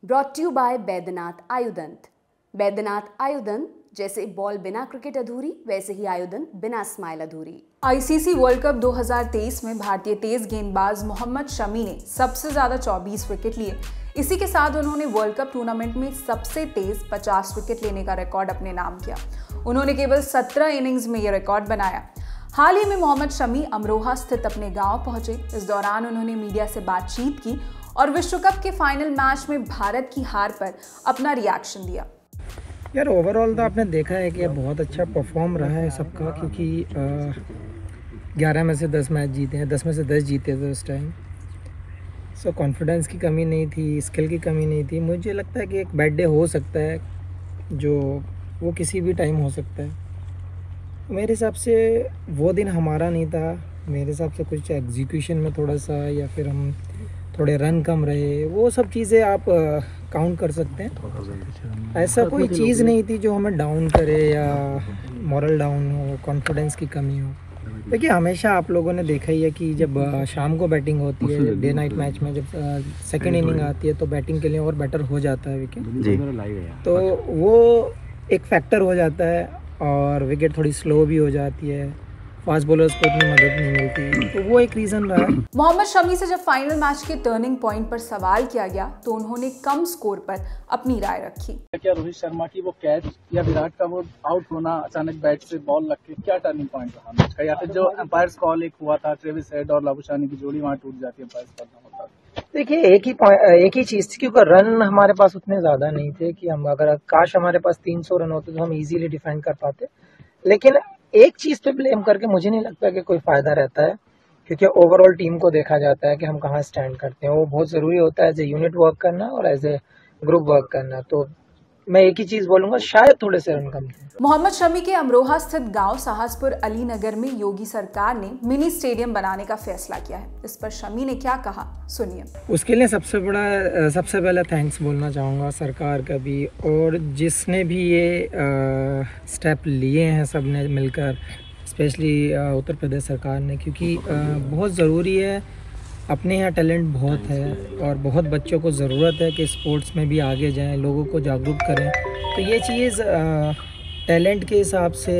Brought you by Baidyanath Ayurdant. Baidyanath Ayurdant, जैसे ball बिना cricket अधूरी, वैसे ही आयुर्दंत बिना स्माइल अधूरी। आईसीसी वर्ल्ड कप 2023 में भारतीय तेज गेंदबाज मोहम्मद शमी ने सबसे ज्यादा 24 विकेट लिए। इसी के साथ उन्होंने वर्ल्ड कप टूर्नामेंट में सबसे तेज 50 विकेट लेने का रिकॉर्ड अपने नाम किया। उन्होंने केवल 17 इनिंग्स में यह रिकॉर्ड बनाया। हाल ही में मोहम्मद शमी अमरोहा स्थित अपने गांव पहुंचे। इस दौरान उन्होंने मीडिया से बातचीत की और विश्व कप के फाइनल मैच में भारत की हार पर अपना रिएक्शन दिया। यार ओवरऑल तो आपने देखा है कि बहुत अच्छा परफॉर्म रहा है सबका, क्योंकि 11 में से 10 मैच जीते हैं, 10 में से 10 जीते थे उस टाइम। सो कॉन्फिडेंस की कमी नहीं थी, स्किल की कमी नहीं थी। मुझे लगता है कि एक बैड डे हो सकता है, जो वो किसी भी टाइम हो सकता है। मेरे हिसाब से वो दिन हमारा नहीं था। मेरे हिसाब से कुछ एग्जीक्यूशन में थोड़ा सा, या फिर हम थोड़े रन कम रहे, वो सब चीज़ें आप काउंट कर सकते हैं। ऐसा कोई चीज़ नहीं थी जो हमें डाउन करे या मॉरल डाउन हो, कॉन्फिडेंस की कमी हो। देखिए हमेशा आप लोगों ने देखा ही है कि जब शाम को बैटिंग होती है, डे नाइट मैच में जब सेकेंड इनिंग आती है, तो बैटिंग के लिए और बेटर हो जाता है विकेट। तो वो एक फैक्टर हो जाता है और विकेट थोड़ी स्लो भी हो जाती है, फास्ट बॉलर्स को उतनी मदद नहीं मिलती, तो वो एक रीज़न रहा है। मोहम्मद शमी से जब फाइनल मैच के टर्निंग पॉइंट पर सवाल किया गया तो उन्होंने कम स्कोर पर अपनी राय रखी। क्या रोहित शर्मा की वो कैच या विराट का वो आउट होना अचानक बैट से बॉल लग के, क्या टर्निंग पॉइंट रहा मैच का? या फिर जो एम्पायर्स कॉल एक हुआ था, ट्रेविस हेड और लाबुशानी की जोड़ी वहाँ टूट जाती है, एम्पायर्स करना होता है? देखिए एक ही चीज़ थी, क्योंकि रन हमारे पास उतने ज़्यादा नहीं थे कि हम, अगर काश हमारे पास 300 रन होते तो हम इजीली डिफेंड कर पाते। लेकिन एक चीज़ पे ब्लेम करके मुझे नहीं लगता कि कोई फ़ायदा रहता है, क्योंकि ओवरऑल टीम को देखा जाता है कि हम कहाँ स्टैंड करते हैं। वो बहुत ज़रूरी होता है एज ए यूनिट वर्क करना और एज ए ग्रुप वर्क करना। तो मैं एक ही चीज़ बोलूँगा, शायद थोड़े से रन कम थे। मोहम्मद शमी के अमरोहा स्थित गांव साहसपुर अली नगर में योगी सरकार ने मिनी स्टेडियम बनाने का फैसला किया है। इस पर शमी ने क्या कहा, सुनिए। उसके लिए सबसे पहले थैंक्स बोलना चाहूँगा सरकार का भी, और जिसने भी ये स्टेप लिए हैं सब ने मिलकर, स्पेशली उत्तर प्रदेश सरकार ने, क्योंकि बहुत ज़रूरी है। अपने यहाँ टैलेंट बहुत है और बहुत बच्चों को ज़रूरत है कि स्पोर्ट्स में भी आगे जाएं, लोगों को जागरूक करें। तो ये चीज़ टैलेंट के हिसाब से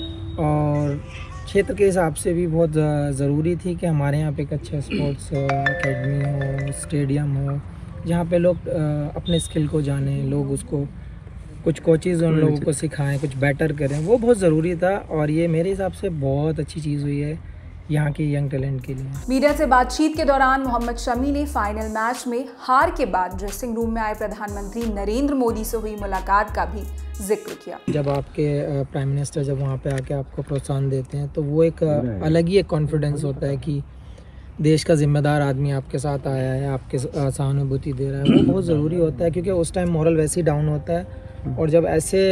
और क्षेत्र के हिसाब से भी बहुत ज़रूरी थी कि हमारे यहाँ पे एक अच्छा स्पोर्ट्स एकेडमी हो, स्टेडियम हो, जहाँ पे लोग अपने स्किल को जानें, लोग उसको कुछ कोचेज़ उन लोगों को सिखाएं, कुछ बेटर करें। वो बहुत ज़रूरी था और ये मेरे हिसाब से बहुत अच्छी चीज़ हुई है यहाँ के यंग टैलेंट के लिए। मीडिया से बातचीत के दौरान मोहम्मद शमी ने फाइनल मैच में हार के बाद ड्रेसिंग रूम में आए प्रधानमंत्री नरेंद्र मोदी से हुई मुलाकात का भी जिक्र किया। जब आपके प्राइम मिनिस्टर जब वहाँ पे आके आपको प्रोत्साहन देते हैं, तो वो एक अलग ही एक कॉन्फिडेंस होता है कि देश का जिम्मेदार आदमी आपके साथ आया है, आपके सहानुभूति दे रहा है। वो बहुत ज़रूरी होता है, क्योंकि उस टाइम मॉरल वैसे ही डाउन होता है, और जब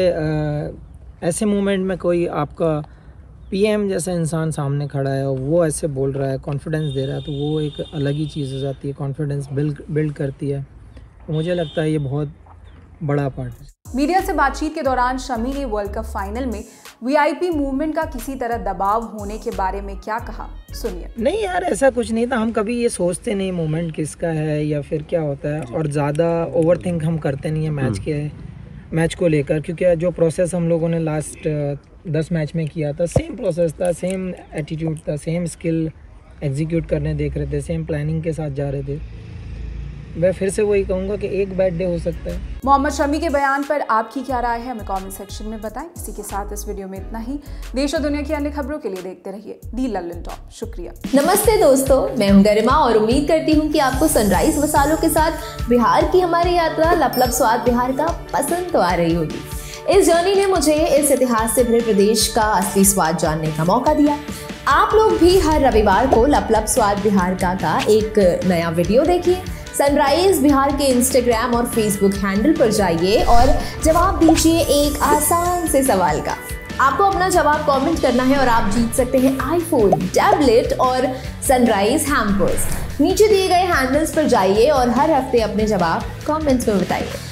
ऐसे मोमेंट में कोई आपका पीएम जैसा इंसान सामने खड़ा है और वो ऐसे बोल रहा है, कॉन्फिडेंस दे रहा है, तो वो एक अलग ही चीज़ हो जाती है, कॉन्फिडेंस बिल्ड करती है। तो मुझे लगता है ये बहुत बड़ा पार्ट है। मीडिया से बातचीत के दौरान शमी ने वर्ल्ड कप फाइनल में वीआईपी मूवमेंट का किसी तरह दबाव होने के बारे में क्या कहा, सुनिए। नहीं यार, ऐसा कुछ नहीं था। हम कभी ये सोचते नहीं मूवमेंट किसका है या फिर क्या होता है, और ज़्यादा ओवरथिंक हम करते नहीं है मैच को लेकर, क्योंकि जो प्रोसेस हम लोगों ने लास्ट 10 मैच में किया था, सेम प्रोसेस था, सेम एटीट्यूड था, सेम स्किल एग्जीक्यूट करने देख रहे थे, सेम प्लानिंग के साथ जा रहे थे। मैं फिर से वही कहूँगा कि एक बैड डे हो सकता है। मोहम्मद शमी के बयान पर आपकी क्या राय है, हमें कमेंट सेक्शन में बताएं। इसी के साथ इस वीडियो में इतना ही। देश और दुनिया की अन्य खबरों के लिए देखते रहिए दी लल्लन टॉप। शुक्रिया। नमस्ते दोस्तों, मैं हूं गरिमा और उम्मीद करती हूं कि आपको सनराइज मसालों के साथ बिहार की हमारी यात्रा लपलप स्वाद बिहार का पसंद तो आ रही होगी। इस जर्नी ने मुझे इस इतिहास से भरे प्रदेश का असली स्वाद जानने का मौका दिया। आप लोग भी हर रविवार को लपलप स्वाद बिहार का एक नया वीडियो देखिए। सनराइज बिहार के इंस्टाग्राम और फेसबुक हैंडल पर जाइए और जवाब दीजिए एक आसान से सवाल का। आपको अपना जवाब कमेंट करना है और आप जीत सकते हैं आईफोन, टैबलेट और सनराइज हैम्पर्स। नीचे दिए गए हैंडल्स पर जाइए और हर हफ्ते अपने जवाब कमेंट्स में बताइए।